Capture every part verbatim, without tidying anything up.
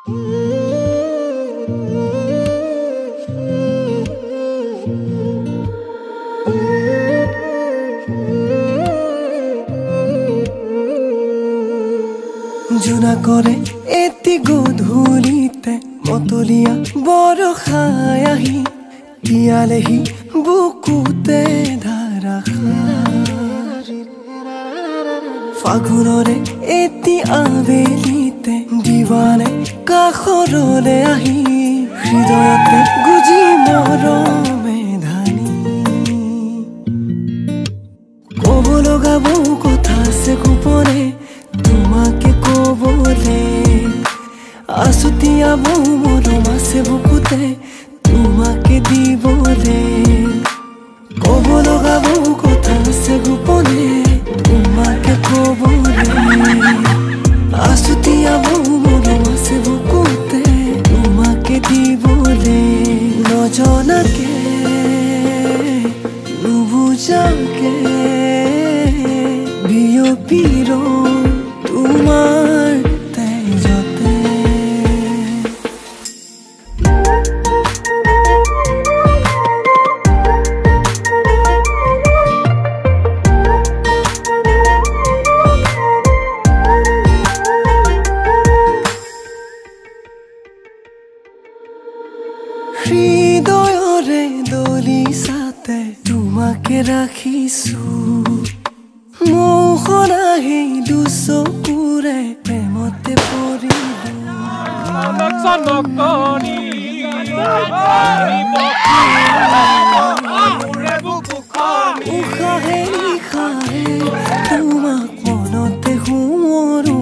জোনা কৰে এটি গধূলিতে মতলীয়া বৰষাই আহি তিয়ালেহি বুকুতে ধাৰাসাৰ ফাগুনৰে এটি আবেলিতে দিৱানে কাষৰলে আহি হৃদয়তে গুজি মৰমে ধানি ক'ব লগা বহু কথা আছে গোপনে তোমাকে কবলে আছুতীয়া বহু মৰম আছে বুকুতে তোমাকে দিবলে ক'ব লগা বহু কথা আছে গোপনে তোমাকে কবলে আছুতীয়া বহু মৰম আছে বুকুতে তোমাকে দিবলে নজনাকে নুবুজাকে বিয়পিৰ তোমাৰ তেজতে হৃদয়ৰে দলিছাতে তোমাকে ৰাখিছো মোহনাহি দুচকুৰে প্ৰেমতে পৰিলো উশাহে নিশাহে তোমাক মনতে সোঁৱৰো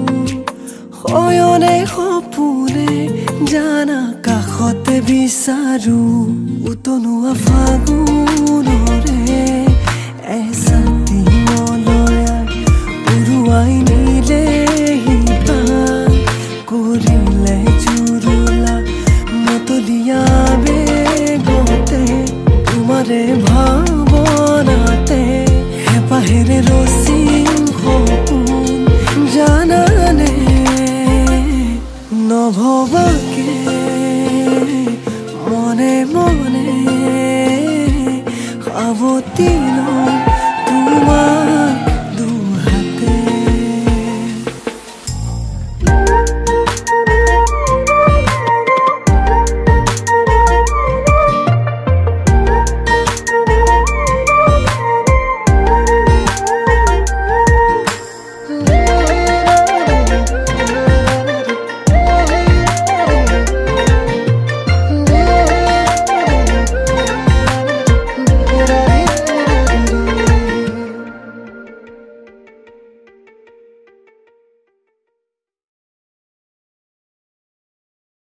শয়নে সপোনে জানা কাষতে বিচাৰো উতনুৱা ফাগুনৰে এচাতি মলয়া উৰুৱাই নিলেহি পান কৰিলে জুৰুলা মতলীয়া বেগতে তোমাৰে ভাৱনাতে হেঁপাহেৰে ৰচিম সপোন জানানে নভবাকে মনে মনে সাৱতি